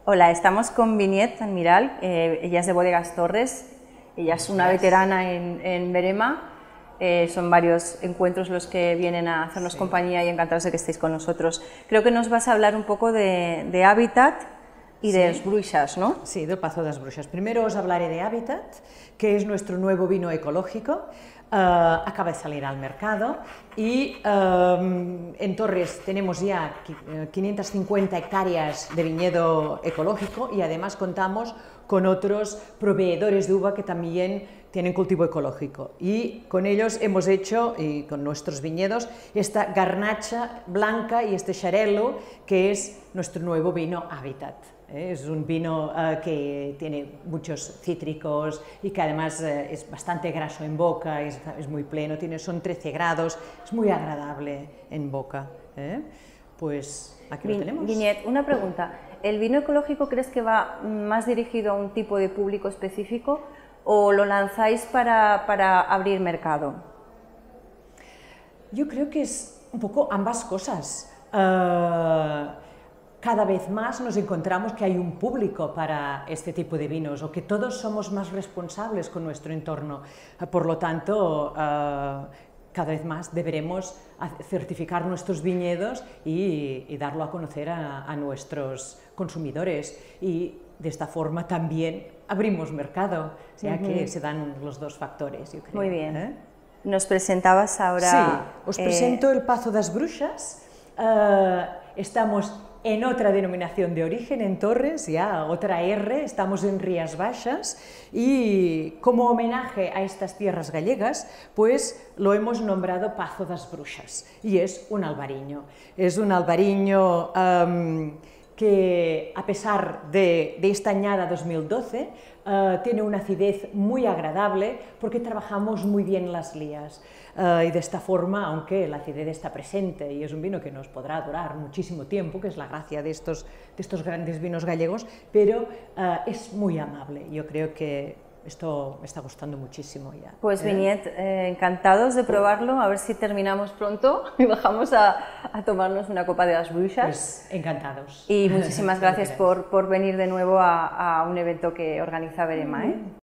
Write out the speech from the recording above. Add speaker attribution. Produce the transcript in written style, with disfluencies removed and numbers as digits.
Speaker 1: Hola, estamos con Vinyet Admiral, ella es de Bodegas Torres, ella es una veterana en Verema, son varios encuentros los que vienen a hacernos compañía y encantados de que estéis con nosotros. Creo que nos vas a hablar un poco de Habitat y de las bruixas, ¿no?
Speaker 2: Sí, del Pazo de las Bruixas. Primero os hablaré de Habitat, que es nuestro nuevo vino ecológico. Acaba de salir al mercado y en Torres tenemos ya 550 hectáreas de viñedo ecológico y además contamos con otros proveedores de uva que también tienen cultivo ecológico, y con ellos hemos hecho, y con nuestros viñedos, esta garnacha blanca y este xarel·lo, que es nuestro nuevo vino Habitat. Es un vino que tiene muchos cítricos y que además es bastante graso en boca, es muy pleno, son 13 grados, es muy agradable en boca. Pues aquí lo tenemos.
Speaker 1: Vinyet, una pregunta, ¿el vino ecológico crees que va más dirigido a un tipo de público específico o lo lanzáis para abrir mercado?
Speaker 2: Yo creo que es un poco ambas cosas. Cada vez más nos encontramos que hay un público para este tipo de vinos, o que todos somos más responsables con nuestro entorno. Por lo tanto, cada vez más deberemos certificar nuestros viñedos y darlo a conocer a nuestros consumidores, y de esta forma también abrimos mercado, o sea que se dan los dos factores, yo creo.
Speaker 1: Muy bien. Nos presentabas ahora...
Speaker 2: Sí, os presento el Pazo das Bruxas. Estamos en otra denominación de origen, en Torres, ya otra R, estamos en Rías Baixas, y como homenaje a estas tierras gallegas, pues lo hemos nombrado Pazo das Bruxas, y es un albariño. Es un albariño que, a pesar de esta añada 2012, tiene una acidez muy agradable porque trabajamos muy bien las lías. Y de esta forma, aunque la acidez está presente y es un vino que nos podrá durar muchísimo tiempo, que es la gracia de estos grandes vinos gallegos, pero es muy amable. Yo creo que esto me está gustando muchísimo ya.
Speaker 1: Pues Vinyet, encantados de probarlo, a ver si terminamos pronto y bajamos a tomarnos una copa de las bruixas.
Speaker 2: Pues encantados.
Speaker 1: Y muchísimas gracias por venir de nuevo a un evento que organiza Verema.